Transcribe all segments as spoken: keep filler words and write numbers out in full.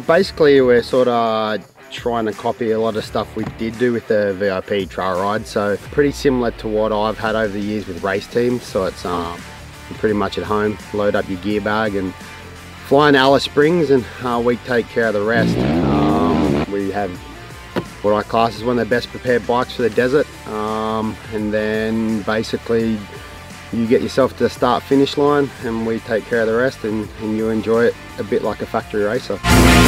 basically we're sort of trying to copy a lot of stuff we did do with the V I P trail ride, so pretty similar to what I've had over the years with race teams. So it's um, pretty much at home, load up your gear bag and fly in Alice Springs, and uh, we take care of the rest. Um, we have what I class as one of the best prepared bikes for the desert, um, and then basically you get yourself to the start finish line and we take care of the rest, and, and you enjoy it a bit like a factory racer.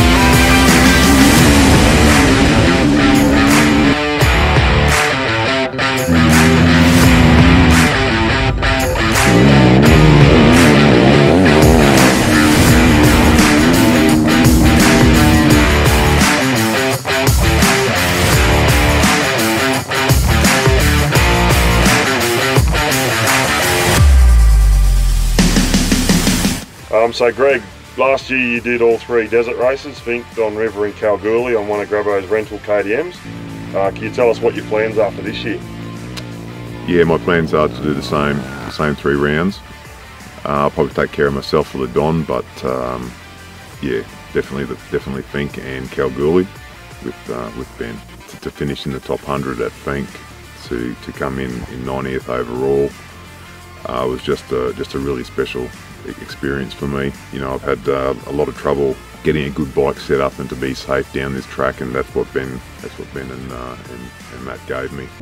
Um, so Greg, last year you did all three desert races, Finke, Don River and Kalgoorlie, on one of Grabbos' rental K D Ms. Uh, can you tell us what your plans are for this year? Yeah, my plans are to do the same, the same three rounds. Uh, I'll probably take care of myself for the Don, but um, yeah, definitely, the, definitely Finke and Kalgoorlie with uh, with Ben to, to finish in the top one hundred at Finke, to to come in in ninetieth overall. Uh, was just a, just a really special experience for me. You know, I've had uh, a lot of trouble getting a good bike set up and to be safe down this track, and that's what Ben, that's what Ben and, uh, and, and Matt gave me.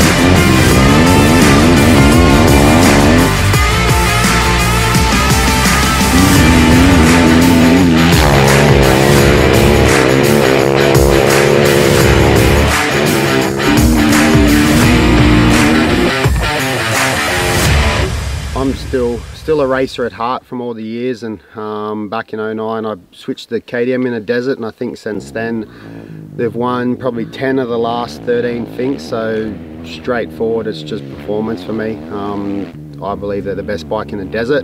I'm still still a racer at heart from all the years, and um, back in oh nine I switched to K D M in the desert, and I think since then they've won probably ten of the last thirteen Finks, so straightforward, it's just performance for me. Um, I believe they're the best bike in the desert.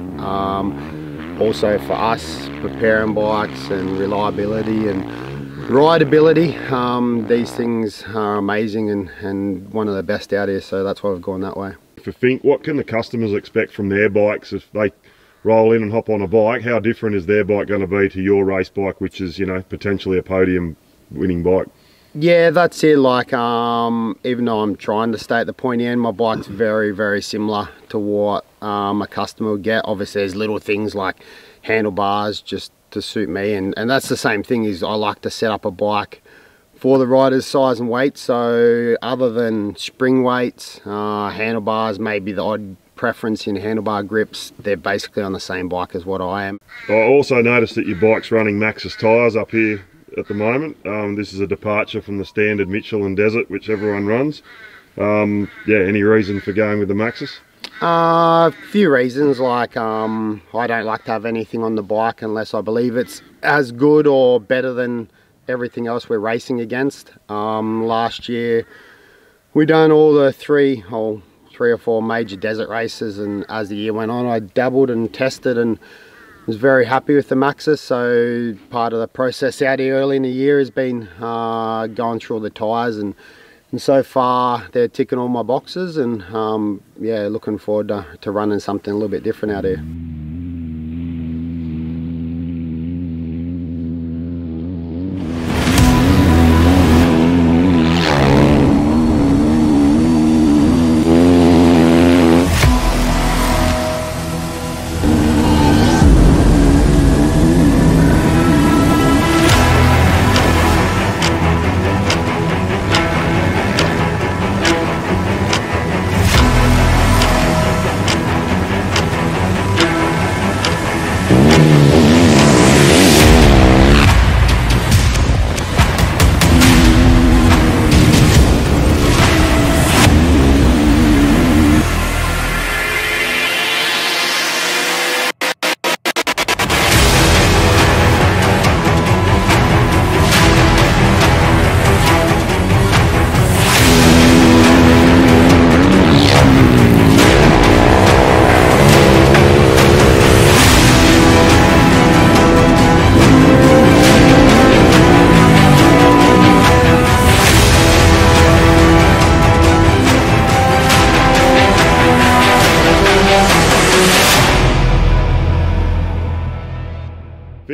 Um, also for us, preparing bikes and reliability and rideability, um, these things are amazing and, and one of the best out here, so that's why we've gone that way. For Finke, what can the customers expect from their bikes if they roll in and hop on a bike? How different is their bike going to be to your race bike, which is, you know, potentially a podium winning bike? Yeah, that's it. Like, um, even though I'm trying to stay at the pointy end, my bike's very, very similar to what um, a customer would get. Obviously, there's little things like handlebars just to suit me, and, and that's the same thing. Is I like to set up a bike for the rider's size and weight, so other than spring weights, uh, handlebars, maybe the odd preference in handlebar grips, they're basically on the same bike as what I am. I also noticed that your bike's running Maxxis tyres up here at the moment. Um, this is a departure from the standard Michelin Desert, which everyone runs. Um, yeah, any reason for going with the Maxxis? A uh, few reasons, like um, I don't like to have anything on the bike unless I believe it's as good or better than everything else we're racing against. Um, last year we done all the three or three or four major desert races, and as the year went on I dabbled and tested and was very happy with the Maxxis. So part of the process out here early in the year has been uh, going through all the tyres, and, and so far they're ticking all my boxes, and um, yeah, looking forward to, to running something a little bit different out here.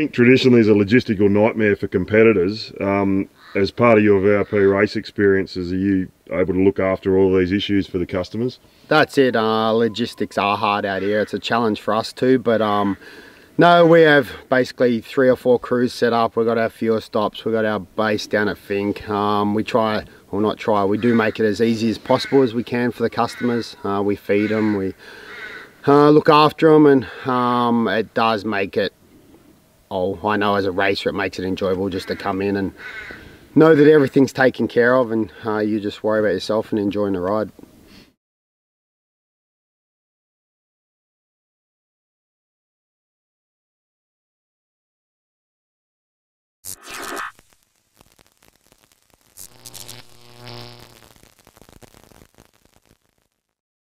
think traditionally is a logistical nightmare for competitors. Um, as part of your V I P race experiences, are you able to look after all these issues for the customers? That's it. Uh, logistics are hard out here. It's a challenge for us too, but um, no, we have basically three or four crews set up. We've got our fuel stops. We've got our base down at Finke. Um, we try, or not try, we do make it as easy as possible as we can for the customers. Uh, we feed them, we uh, look after them, and um, it does make it, oh, I know as a racer it makes it enjoyable just to come in and know that everything's taken care of, and uh, you just worry about yourself and enjoying the ride.